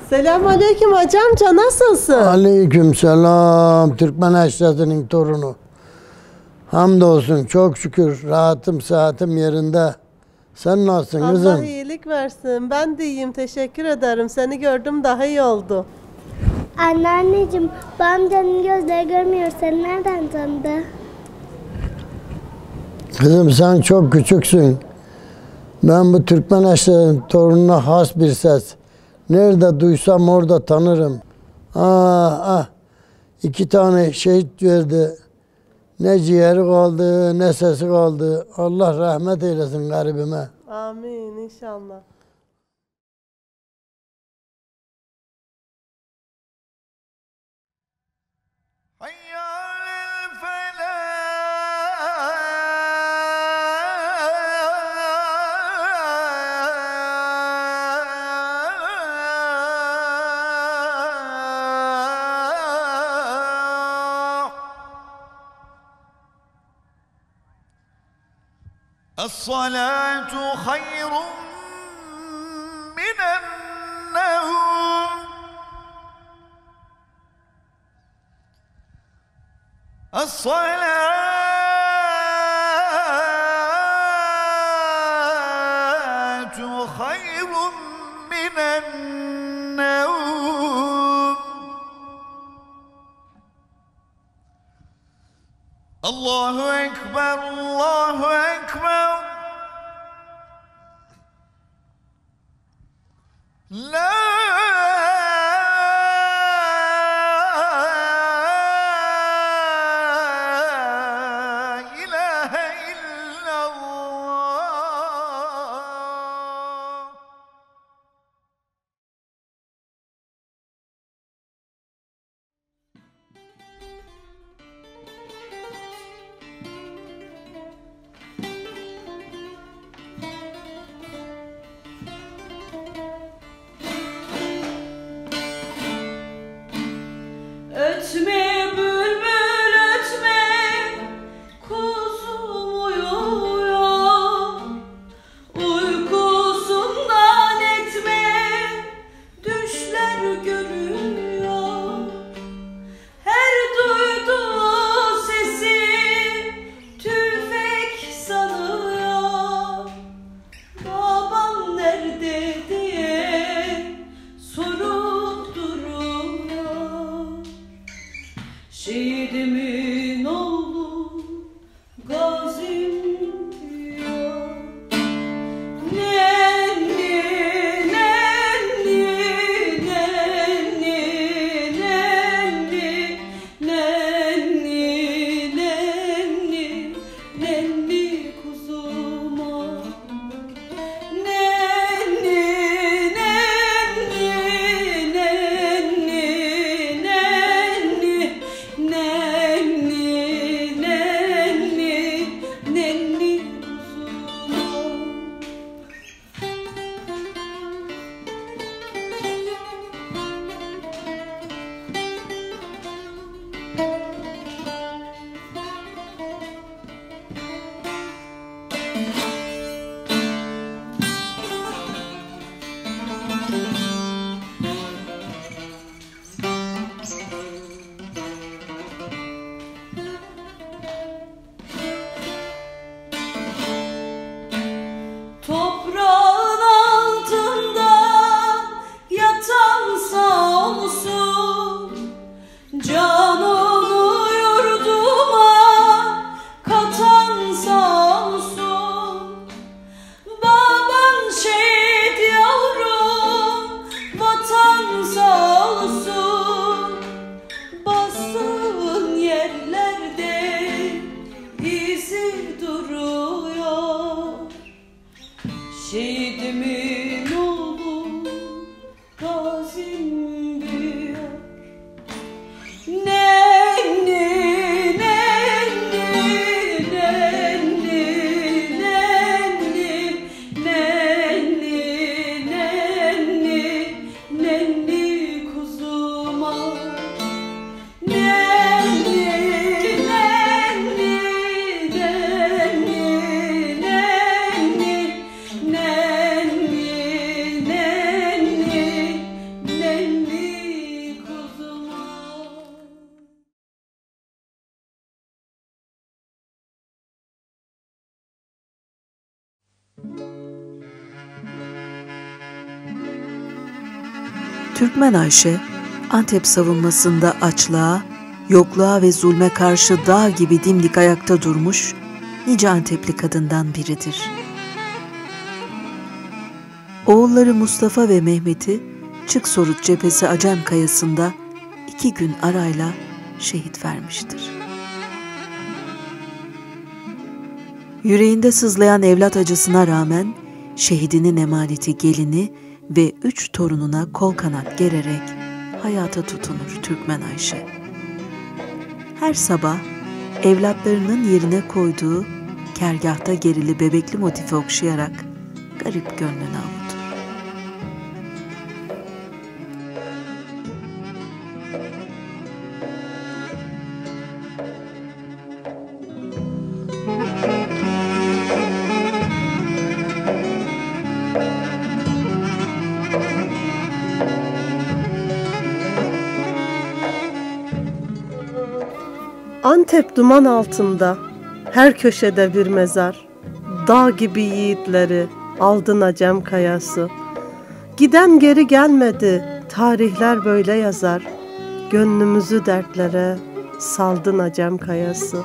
Selamünaleyküm hacı amca, nasılsın? Aleykümselam. Türkmen Eşref'inin torunu. Hamdolsun, çok şükür. Rahatım, saatim yerinde. Sen nasılsın kızım? Allah iyilik versin. Ben de iyiyim, teşekkür ederim. Seni gördüm, daha iyi oldu. Anneanneciğim, bu amcanın gözleri görmüyor. Seni nereden tanıdı? Kızım sen çok küçüksün. Ben bu Türkmen Eşref'in torununa has bir ses. Nerede duysam orada tanırım. İki tane şehit verdi. Ne ciğeri kaldı, ne sesi kaldı. Allah rahmet eylesin garibime. Amin inşallah. الصلاة خير من النوم الصلاة خير من النوم الله أكبر الله أكبر لا إله إلا الله Ötme bülbül ötme, kuzum uyuyor. Uykusundan etme, düşler görüyor. Her duyduğu sesi tüfek sanıyor. Babam nerede diye sorup duruyor. Şehidimin oğlu gazim diyor. Nenni, nenni, nenni, nenni, nenni, nenni, nenni kuzuma. Nenni, nenni, nenni, nenni, nenni, nenni, nenni kuzuma. Toprağın altında yatan sağ olsun, canını yurduma katan sağ olsun. Baban şehit yavrum, vatan sağ olsun. Bastığın yerlerde izi duruyor. Şehidimin oğlu gazim diyor. Nenni, nenni, nenni, nenni, nenni, nenni, nenni kuzuma. Nenni, nenni, nenni, nenni, nenni. Türkmen Ayşe, Antep savunmasında açlığa, yokluğa ve zulme karşı dağ gibi dimdik ayakta durmuş nice Antepli kadından biridir. Oğulları Mustafa ve Mehmet'i Çıksorut cephesi Acem Kayası'nda 2 gün arayla şehit vermiştir. Yüreğinde sızlayan evlat acısına rağmen şehidinin emaneti gelini ve 3 torununa kol kanat gererek hayata tutunur Türkmen Ayşe. Her sabah evlatlarının yerine koyduğu kergahta gerili bebekli motifi okşayarak garip gönlünü avutur. Antep duman altında, her köşede bir mezar. Dağ gibi yiğitleri aldın Acem Kayası. Giden geri gelmedi, tarihler böyle yazar. Gönlümüzü dertlere saldın Acem Kayası.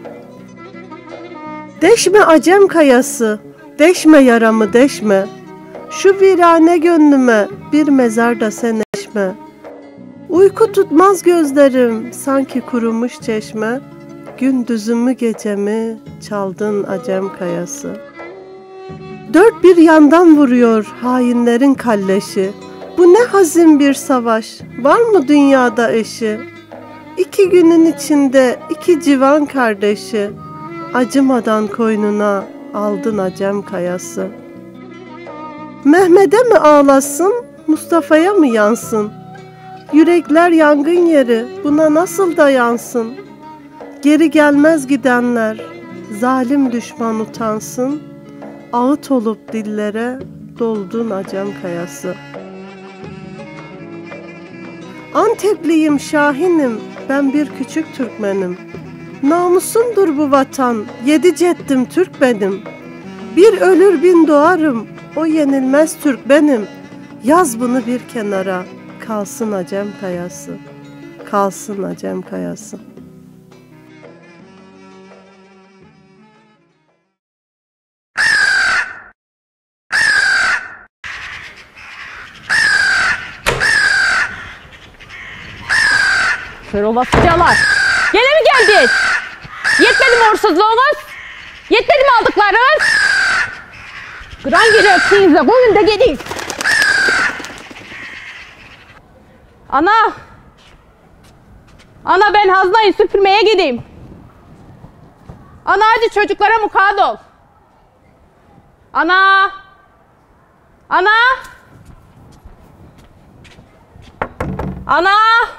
Deşme Acem Kayası, deşme yaramı deşme. Şu virane gönlüme bir mezar da sen eşme. Uyku tutmaz gözlerim, sanki kurumuş çeşme. Gündüzümü gecemi çaldın Acem Kayası. Dört bir yandan vuruyor hainlerin kalleşi. Bu ne hazin bir savaş, var mı dünyada eşi? 2 günün içinde 2 civan kardeşi, acımadan koynuna aldın Acem Kayası. Mehmet'e mi ağlasın, Mustafa'ya mı yansın? Yürekler yangın yeri, buna nasıl dayansın? Geri gelmez gidenler, zalim düşman utansın. Ağıt olup dillere doldun Acem Kayası. Antepliyim Şahinim, ben bir küçük Türkmenim. Namusumdur bu vatan, 7 ceddim Türk benim. Bir ölür bin doğarım, o yenilmez Türk benim. Yaz bunu bir kenara, kalsın Acem Kayası. Kalsın Acem Kayası. Kör olasıcalar. Gene mi geldiniz? Yetmedi mi hırsızlığınız? Yetmedi mi aldıklarınız? Kıran geliyorsunuz da buyurun da gelin. Ana! Ana ben haznayı süpürmeye gideyim. Ana hadi çocuklara mukaat ol. Ana! Ana! Ana!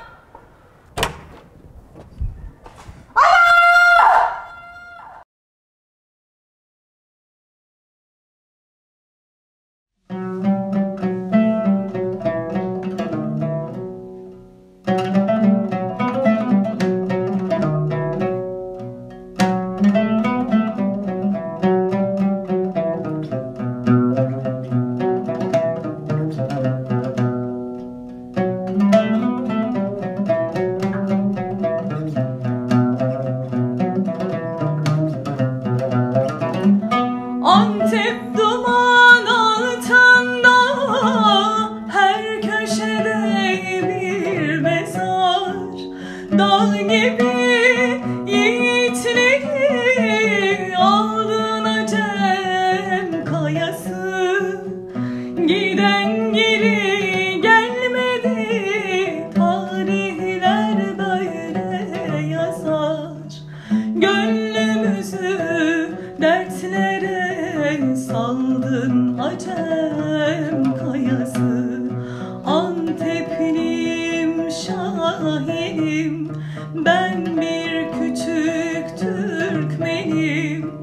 Antep duman altında, her köşede bir mezar. Dağ gibi yiğitleri aldın Acem Kayası. Giden geri gelmedi, tarihler böyle yazar. Gönlümüzü dertlere saldın Acem Kayası. Antepliyim Şahinim, ben bir küçük Türkmenim.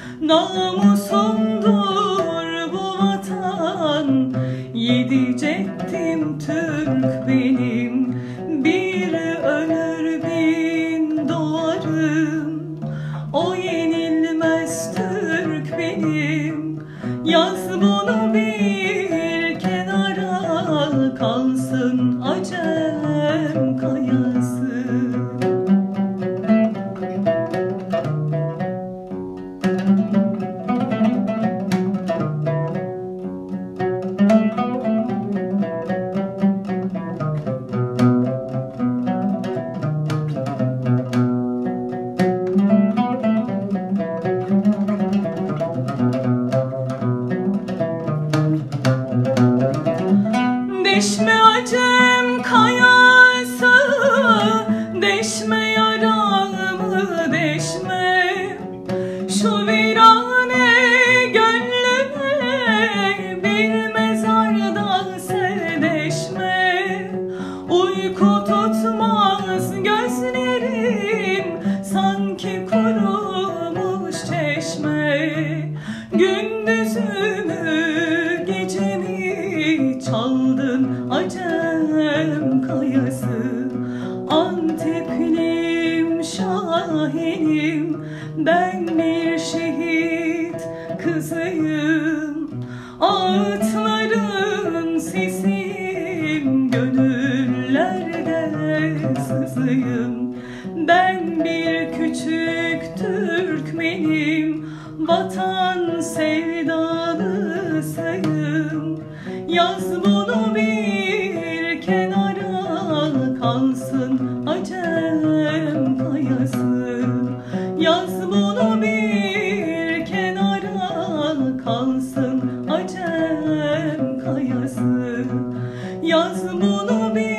Namusumdur bu vatan, 7 ceddim Türk benim. Bir ölür bin doğarım, o yenilmez Türk benim. Yaz bunu bir kenara, kalsın Acem kayası. Deşme Acem kayası, deşme yaramı deşme. Şu virane gönlüme bir mezarda serdeşme. Uyku tutmaz gözlerim, sanki kurumuş çeşme. Gündüzümü gecemi çaldın Acem kayası. Anteplim Şahinim, ben bir şehit kızıyım. Ağıtların sesiyim, gönüllerde sızıyım. Ben bir küçük Türkmenim, vatan sevdalısıyım. Yaz bunu bir kenara, kalsın Acem kayası. Yaz bunu bir kenara, kalsın Acem kayası. Yaz bunu bir